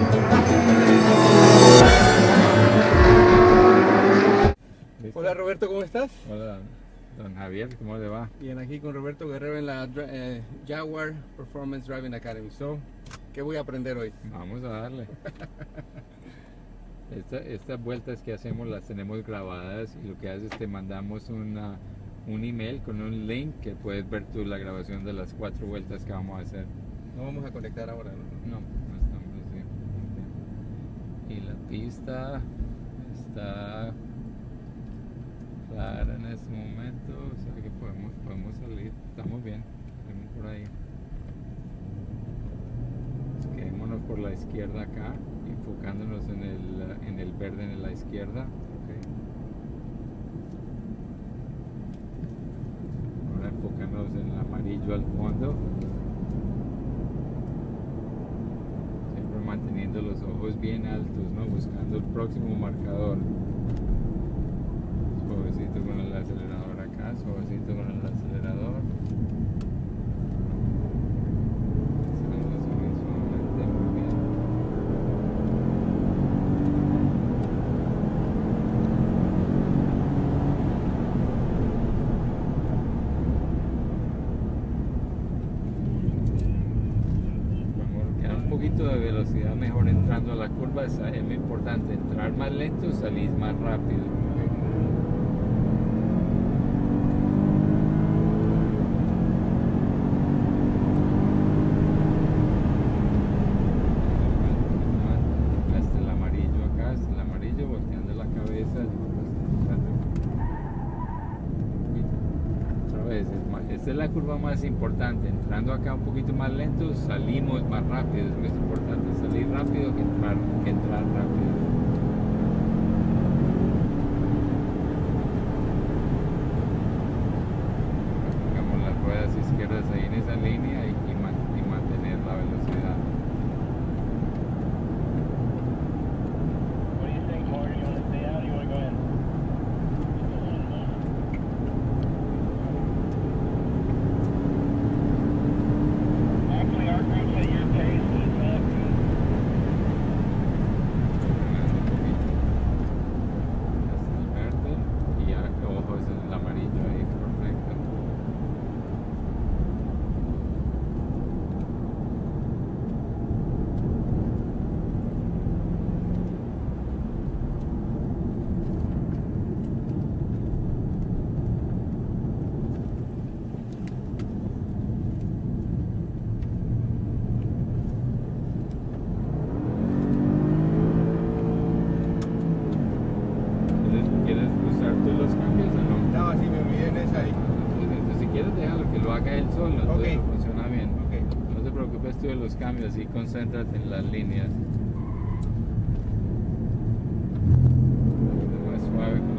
Hola Roberto, ¿cómo estás? Hola, don Javier, ¿cómo le va? Bien, aquí con Roberto Guerrero en la Jaguar Performance Driving Academy. ¿Qué voy a aprender hoy? Vamos a darle. Estas vueltas que hacemos las tenemos grabadas y lo que haces es te mandamos un email con un link que puedes ver tú la grabación de las 4 vueltas que vamos a hacer. No vamos a conectar ahora, ¿no? No estamos así. Y la pista está clara en este momento, o sea que podemos salir, estamos bien, salimos por ahí. Quedémonos por la izquierda acá, enfocándonos en el verde en la izquierda. Okay. Ahora enfocándonos en el amarillo al fondo. Siempre manteniendo los ojos bien altos, ¿no? Buscando el próximo marcador. Suavecito con el acelerador acá, suavecito con el acelerador. De velocidad mejor entrando a la curva, es muy importante entrar más lento, salir más rápido. Hasta el amarillo acá, hasta el amarillo, volteando la cabeza. Otra vez, esta es la curva más importante. Entrando acá un poquito más lento, salimos más rápido. Es más importante salir rápido que entrar rápido. Pongamos las ruedas izquierdas ahí en esa línea y mantener la velocidad. Él solo, entonces funciona bien. No te preocupes tú de los cambios y concéntrate en las líneas. Más suave.